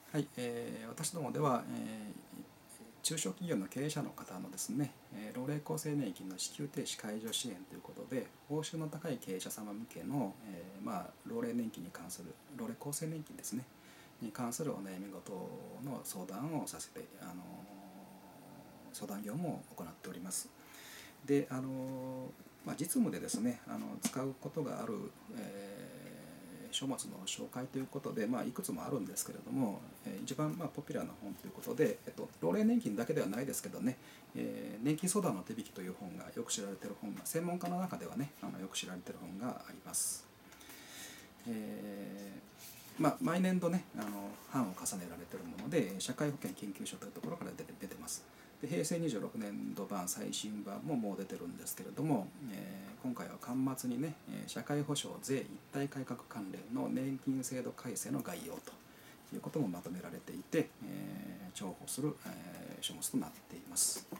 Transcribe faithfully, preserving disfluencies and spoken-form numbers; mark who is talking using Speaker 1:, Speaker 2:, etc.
Speaker 1: はい、えー私どもでは、えー中小企業の経営者の方のですね、えー老齢厚生年金の支給停止解除支援ということで、報酬の高い経営者様向けの、えーまあ、老齢年金に関する、老齢厚生年金ですね、に関するお悩み事の相談をさせて、あのー相談業務を行っております。で、あのまあ、実務でですね、あの使うことがある、えー書物の紹介ということで、まあ、いくつもあるんですけれども、えー一番まあポピュラーな本ということで、えっと、老齢年金だけではないですけどね、えー年金相談の手引きという本がよく知られている本が、専門家の中ではね、あのよく知られている本があります。えーまあ、毎年度ね、あの版を重ねられているもので、社会保険研究所というところから出て出てます。で平成にじゅうろくねん度版最新版ももう出てるんですけれども、えー今回は巻末にね、社会保障税一体改革関連の年金制度改正の概要ということもまとめられていて、えー重宝する、えー書物となっています。